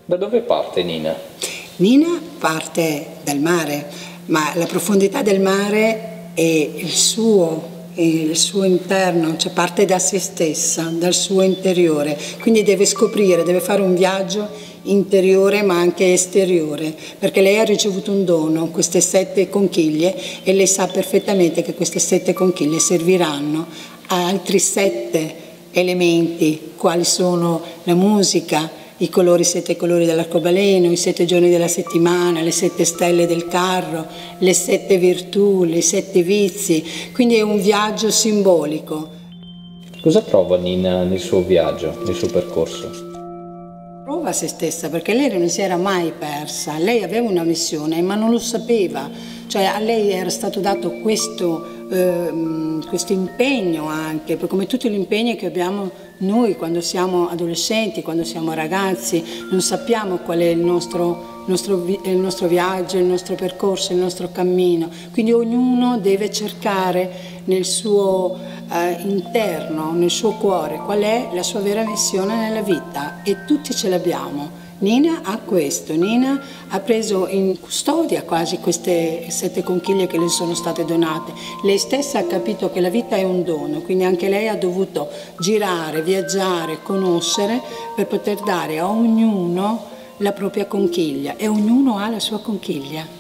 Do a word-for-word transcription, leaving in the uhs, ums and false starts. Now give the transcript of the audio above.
Da dove parte Nina? Nina parte dal mare, ma la profondità del mare è il suo, è il suo interno, cioè parte da se stessa, dal suo interiore, quindi deve scoprire, deve fare un viaggio interiore ma anche esteriore, perché lei ha ricevuto un dono, queste sette conchiglie, e lei sa perfettamente che queste sette conchiglie serviranno a altri sette elementi, quali sono la musica, i colori, i sette colori dell'arcobaleno, i sette giorni della settimana, le sette stelle del carro, le sette virtù, i sette vizi, quindi è un viaggio simbolico. Cosa trova Nina nel suo viaggio, nel suo percorso? Prova se stessa, perché lei non si era mai persa, lei aveva una missione ma non lo sapeva, cioè a lei era stato dato questo, eh, questo impegno anche, come tutti gli impegni che abbiamo noi quando siamo adolescenti, quando siamo ragazzi, non sappiamo qual è il nostro, nostro, il nostro viaggio, il nostro percorso, il nostro cammino, quindi ognuno deve cercare nel suo eh, interno, nel suo cuore, qual è la sua vera missione nella vita, e tutti ce l'abbiamo. Nina ha questo, Nina ha preso in custodia quasi queste sette conchiglie che le sono state donate. Lei stessa ha capito che la vita è un dono, quindi anche lei ha dovuto girare, viaggiare, conoscere per poter dare a ognuno la propria conchiglia, e ognuno ha la sua conchiglia.